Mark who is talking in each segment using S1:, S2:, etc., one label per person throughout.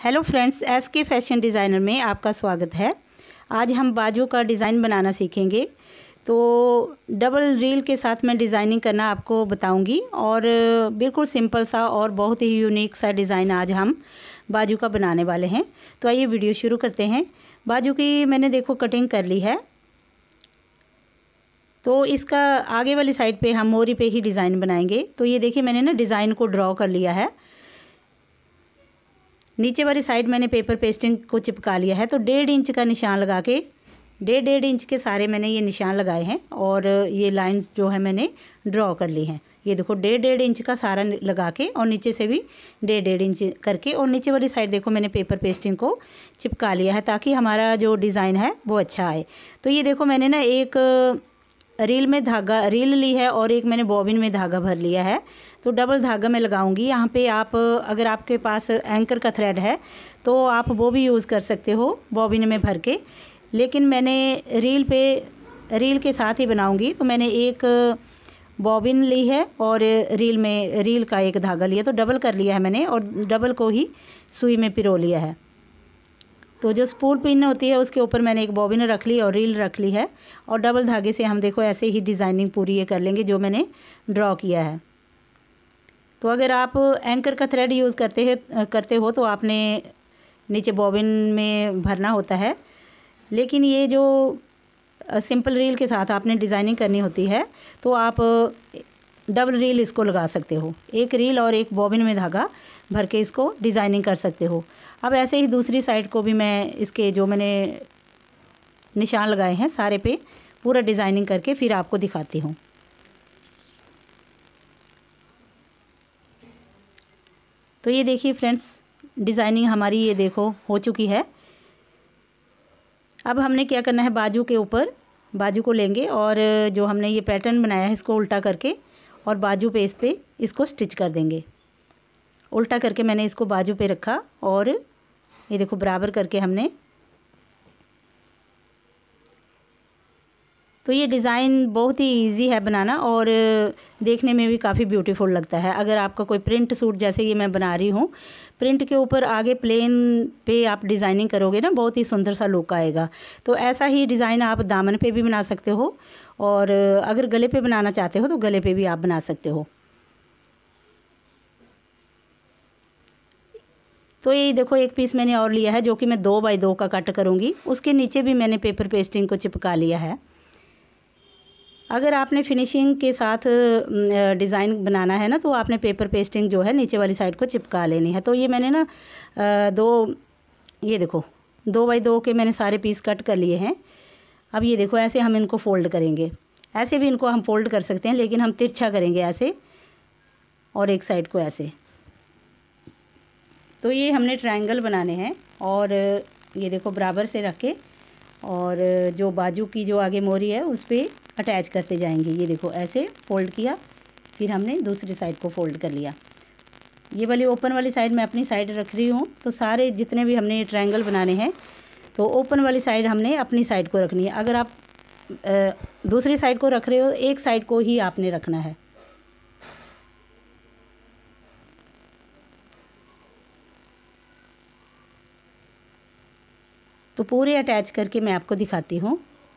S1: Hello friends, SK fashion designer में आपका स्वागत है। आज हम बाजू का डिज़ाइन बनाना सीखेंगे। तो डबल रील के साथ मैं डिज़ाइनिंग करना आपको बताऊंगी और बिल्कुल सिंपल सा और बहुत ही यूनिक सा डिज़ाइन आज हम बाजू का बनाने वाले हैं। तो आइए वीडियो शुरू करते हैं। बाजू की मैंने देखो कटिंग कर ली है। तो इसका आगे वाली साइड पे हम मोरी पे ही डिज़ाइन बनाएंगे। तो ये देखिए मैंने ना डिज़ाइन को ड्रॉ कर लिया है। नीचे वाली साइड मैंने पेपर पेस्टिंग को चिपका लिया है। तो 1.5 इंच का निशान लगा के 1.5 इंच के सारे मैंने ये निशान लगाए हैं और ये लाइंस जो है मैंने ड्रॉ कर ली हैं। ये देखो 1.5 इंच का सारा लगा के और नीचे से भी 1.5 इंच करके और नीचे वाली साइड देखो मैंने पेपर पेस्टिंग को चिपका लिया है ताकि हमारा जो डिज़ाइन है वो अच्छा आए। तो ये देखो मैंने ना एक रील में धागा रील ली है और एक मैंने बॉबिन में धागा भर लिया है। तो डबल धागा मैं लगाऊंगी यहाँ पे। आप अगर आपके पास एंकर का थ्रेड है तो आप वो भी यूज़ कर सकते हो बॉबिन में भर के, लेकिन मैंने रील के साथ ही बनाऊंगी। तो मैंने एक बॉबिन ली है और रील का एक धागा लिया। तो डबल कर लिया है मैंने और डबल को ही सुई में पिरो लिया है। तो जो स्पूल पिन होती है उसके ऊपर मैंने एक बॉबिन रख ली और रील रख ली है और डबल धागे से हम देखो ऐसे ही डिज़ाइनिंग पूरी ये कर लेंगे जो मैंने ड्रॉ किया है। तो अगर आप एंकर का थ्रेड यूज़ करते हो तो आपने नीचे बॉबिन में भरना होता है, लेकिन ये जो सिंपल रील के साथ आपने डिज़ाइनिंग करनी होती है तो आप डबल रील इसको लगा सकते हो। एक रील और एक बॉबिन में धागा भर के इसको डिज़ाइनिंग कर सकते हो। अब ऐसे ही दूसरी साइड को भी मैं इसके जो मैंने निशान लगाए हैं सारे पे पूरा डिज़ाइनिंग करके फिर आपको दिखाती हूँ। तो ये देखिए फ्रेंड्स, डिज़ाइनिंग हमारी ये देखो हो चुकी है। अब हमने क्या करना है, बाजू के ऊपर बाजू को लेंगे और जो हमने ये पैटर्न बनाया है इसको उल्टा करके और बाजू पे इसको स्टिच कर देंगे। उल्टा करके मैंने इसको बाजू पे रखा और ये देखो बराबर करके हमने। तो ये डिज़ाइन बहुत ही इजी है बनाना और देखने में भी काफ़ी ब्यूटीफुल लगता है। अगर आपका कोई प्रिंट सूट जैसे ये मैं बना रही हूँ, प्रिंट के ऊपर आगे प्लेन पे आप डिज़ाइनिंग करोगे ना, बहुत ही सुंदर सा लुक आएगा। तो ऐसा ही डिज़ाइन आप दामन पे भी बना सकते हो और अगर गले पे बनाना चाहते हो तो गले पे भी आप बना सकते हो। तो ये देखो एक पीस मैंने और लिया है जो कि मैं 2 बाई 2 का कट करूँगी। उसके नीचे भी मैंने पेपर पेस्टिंग को चिपका लिया है। अगर आपने फिनिशिंग के साथ डिज़ाइन बनाना है ना तो आपने पेपर पेस्टिंग जो है नीचे वाली साइड को चिपका लेनी है। तो ये मैंने ना ये देखो 2 बाई 2 के मैंने सारे पीस कट कर लिए हैं। अब ये देखो ऐसे हम इनको फ़ोल्ड करेंगे। ऐसे भी इनको हम फोल्ड कर सकते हैं, लेकिन हम तिरछा करेंगे ऐसे और एक साइड को ऐसे। तो ये हमने ट्रायंगल बनाने हैं और ये देखो बराबर से रख के और जो बाजू की जो आगे मोरी है उस पर अटैच करते जाएंगे। ये देखो ऐसे फ़ोल्ड किया, फिर हमने दूसरी साइड को फ़ोल्ड कर लिया। ये वाली ओपन वाली साइड मैं अपनी साइड रख रही हूँ। तो सारे जितने भी हमने ट्रायंगल बनाने हैं तो ओपन वाली साइड हमने अपनी साइड को रखनी है। अगर आप दूसरी साइड को रख रहे हो, एक साइड को ही आपने रखना है। तो पूरे अटैच करके मैं आपको दिखाती हूँ।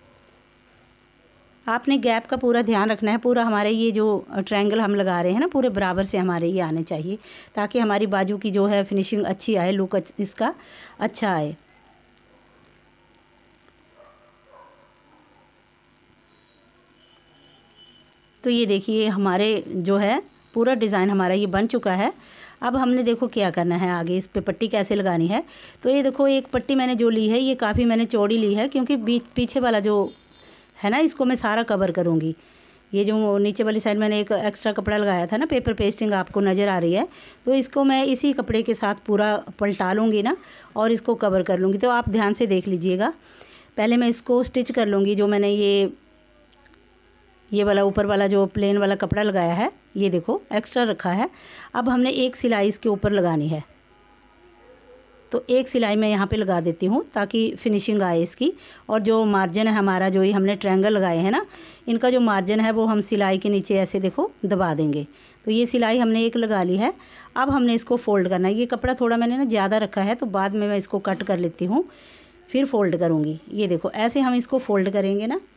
S1: आपने गैप का पूरा ध्यान रखना है। पूरा हमारे ये जो ट्रायंगल हम लगा रहे हैं ना पूरे बराबर से हमारे ये आने चाहिए ताकि हमारी बाजू की जो है फिनिशिंग अच्छी आए, लुक इसका अच्छा आए। तो ये देखिए हमारे जो है पूरा डिज़ाइन हमारा ये बन चुका है। अब हमने देखो क्या करना है आगे, इस पे पट्टी कैसे लगानी है। तो ये देखो एक पट्टी मैंने जो ली है ये काफ़ी मैंने चौड़ी ली है क्योंकि पीछे वाला जो है ना इसको मैं सारा कवर करूँगी। ये जो नीचे वाली साइड मैंने एक एक्स्ट्रा कपड़ा लगाया था ना, पेपर पेस्टिंग आपको नज़र आ रही है, तो इसको मैं इसी कपड़े के साथ पूरा पलटा लूँगी ना और इसको कवर कर लूँगी। तो आप ध्यान से देख लीजिएगा। पहले मैं इसको स्टिच कर लूँगी। जो मैंने ये वाला ऊपर वाला जो प्लेन वाला कपड़ा लगाया है ये देखो एक्स्ट्रा रखा है। अब हमने एक सिलाई इसके ऊपर लगानी है। तो एक सिलाई मैं यहाँ पे लगा देती हूँ ताकि फिनिशिंग आए इसकी। और जो मार्जिन है हमारा, जो ये हमने ट्रायंगल लगाए हैं ना, इनका जो मार्जिन है वो हम सिलाई के नीचे ऐसे देखो दबा देंगे। तो ये सिलाई हमने एक लगा ली है। अब हमने इसको फ़ोल्ड करना है। ये कपड़ा थोड़ा मैंने ना ज़्यादा रखा है, तो बाद में मैं इसको कट कर लेती हूँ, फिर फ़ोल्ड करूँगी। ये देखो ऐसे हम इसको फ़ोल्ड करेंगे ना,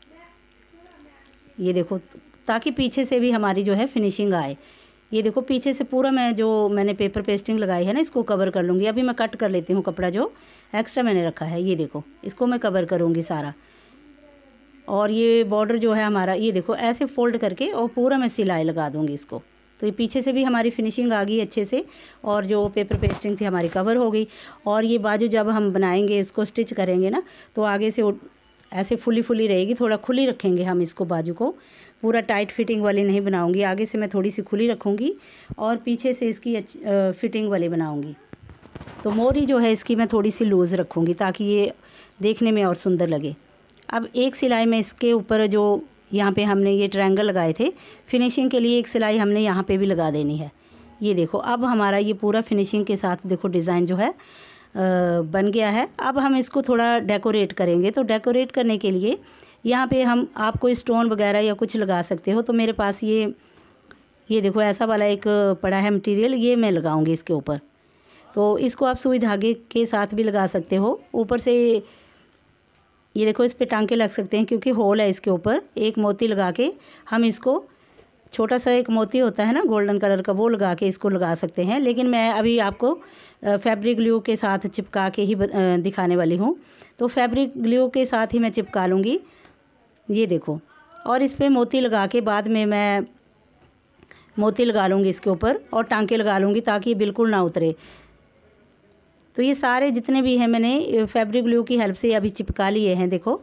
S1: ये देखो, ताकि पीछे से भी हमारी जो है फिनिशिंग आए। ये देखो पीछे से पूरा मैं जो मैंने पेपर पेस्टिंग लगाई है ना, इसको कवर कर लूँगी। अभी मैं कट कर लेती हूँ कपड़ा जो एक्स्ट्रा मैंने रखा है। ये देखो इसको मैं कवर करूँगी सारा। और ये बॉर्डर जो है हमारा, ये देखो ऐसे फ़ोल्ड करके और पूरा मैं सिलाई लगा दूँगी इसको। तो ये पीछे से भी हमारी फिनिशिंग आ गई अच्छे से, और जो पेपर पेस्टिंग थी हमारी कवर हो गई। और ये बाजू जब हम बनाएंगे, इसको स्टिच करेंगे ना, तो आगे से ऐसे फुली रहेगी, थोड़ा खुली रखेंगे हम इसको। बाजू को पूरा टाइट फिटिंग वाली नहीं बनाऊंगी, आगे से मैं थोड़ी सी खुली रखूंगी और पीछे से इसकी फिटिंग वाली बनाऊंगी। तो मोरी जो है इसकी मैं थोड़ी सी लूज़ रखूंगी, ताकि ये देखने में और सुंदर लगे। अब एक सिलाई में इसके ऊपर जो यहाँ पे हमने ये ट्रायंगल लगाए थे फिनिशिंग के लिए, एक सिलाई हमने यहाँ पे भी लगा देनी है। ये देखो अब हमारा ये पूरा फिनिशिंग के साथ देखो डिज़ाइन जो है बन गया है। अब हम इसको थोड़ा डेकोरेट करेंगे। तो डेकोरेट करने के लिए यहाँ पे आप कोई स्टोन वगैरह या कुछ लगा सकते हो। तो मेरे पास ये देखो ऐसा वाला एक पड़ा है मटेरियल, ये मैं लगाऊंगी इसके ऊपर। तो इसको आप सुई धागे के साथ भी लगा सकते हो। ऊपर से ये देखो इस पे टांके लग सकते हैं, क्योंकि होल है इसके ऊपर। एक मोती लगा के हम इसको, छोटा सा एक मोती होता है ना गोल्डन कलर का, वो लगा के इसको लगा सकते हैं। लेकिन मैं अभी आपको फैब्रिक ग्लू के साथ चिपका के ही दिखाने वाली हूँ। तो फैब्रिक ग्लू के साथ ही मैं चिपका लूँगी। ये देखो, और इस पर मोती लगा के बाद में मैं मोती लगा लूँगी इसके ऊपर और टांके लगा लूँगी, ताकि ये बिल्कुल ना उतरे। तो ये सारे जितने भी हैं मैंने फैब्रिक ग्लू की हेल्प से अभी चिपका लिए हैं। देखो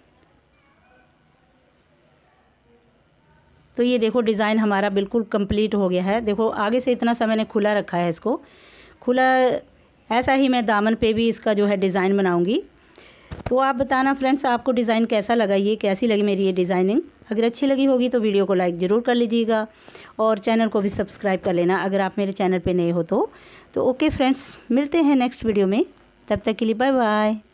S1: तो ये देखो डिज़ाइन हमारा बिल्कुल कंप्लीट हो गया है। देखो आगे से इतना सा मैंने खुला रखा है, इसको खुला, ऐसा ही मैं दामन पे भी इसका जो है डिज़ाइन बनाऊंगी। तो आप बताना फ्रेंड्स, आपको डिज़ाइन कैसा लगा, ये कैसी लगी मेरी ये डिज़ाइनिंग। अगर अच्छी लगी होगी तो वीडियो को लाइक ज़रूर कर लीजिएगा, और चैनल को भी सब्सक्राइब कर लेना अगर आप मेरे चैनल पे नए हो तो ओके फ्रेंड्स, मिलते हैं नेक्स्ट वीडियो में। तब तक के लिए बाय बाय।